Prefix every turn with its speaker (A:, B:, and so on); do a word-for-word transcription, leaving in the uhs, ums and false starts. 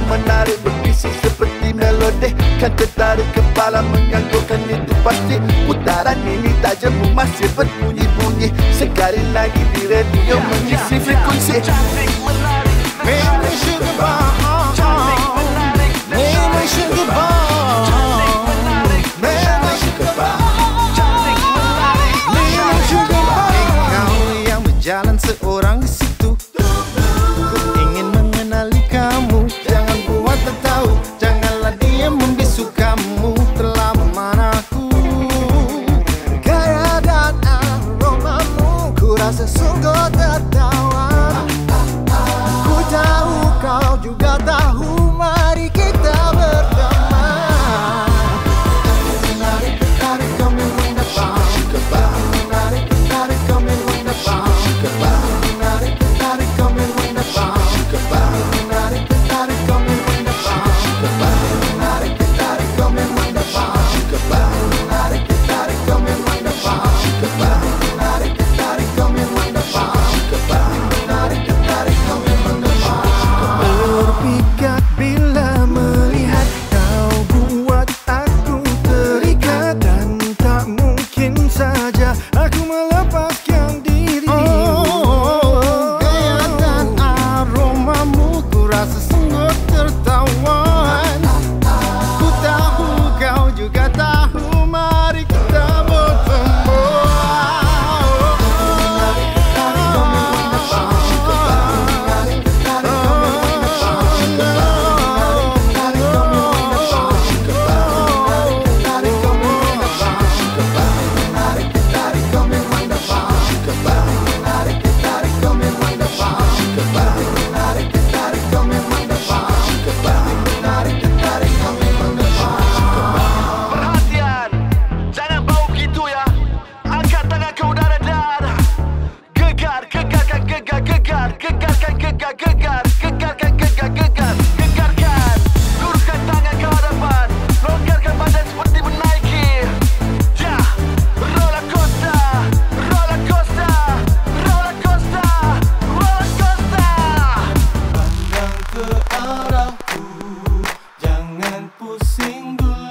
A: menarik berbisik seperti melodi. Kan tertarik kepala menganggurkan itu pasti. Putaran ini tak jemu masih berbunyi-bunyi. Sekali lagi di radio mengisi frekuensi.
B: Cantik menarik,
C: Make me sugar bomb.
B: cantik menarik,
C: Make me sugar bomb.
B: cantik menarik,
C: Make me sugar bomb.
B: cantik menarik,
C: Make me sugar bomb. Kau yang berjalan seorang di situ. Ku ingin mengenali kamu. Jangan buat tak tahu. Janganlah dia membisu kamu. Telah memanaku. Gaya dan aromamu. Ku rasa sungguh tertawan. Ku tahu kau juga tahu. Mari kita berdamai. Menarik, tarik kau memang dapat. Menarik, tarik kau memang dapat. Menarik, tarik kau memang dapat. Menarik, tarik kau memang dapat. Menarik, tarik kau memang dapat. Menarik, tarik kau memang dapat. Menarik, tarik kau memang dapat. Menarik, tarik kau memang dapat. Berpikat bila melihat kau buat aku terikat. Dan tak mungkin saja aku melepaskan diri. Oh, gaya dan aromamu ku rasa sungguh tertawan. Ku tahu kau juga tahu. Mari kita bertemu. Menarik, tarik kau memang dapat. Menarik, tarik kau memang dapat. Menarik, tarik kau memang dapat. Menarik, tarik kau memang dapat. Menarik, tarik kau memang dapat. Menarik, tarik kau memang dapat. Menarik, tarik kau memang dapat. Menarik, tarik kau memang dapat.
B: perhatian, jangan bau gitu ya. Angkat tangan ke udara dan gegar, gegarkan, gegar, gegar, gegarkan, gegar, gegar, gegarkan, gegar, gegar, gegarkan. Luruskan tangan ke hadapan, longgarkan badan seperti menaiki. Ya, roller coaster, roller coaster, roller coaster, roller coaster.
C: Pandang ke arahku, jangan pusing dulu.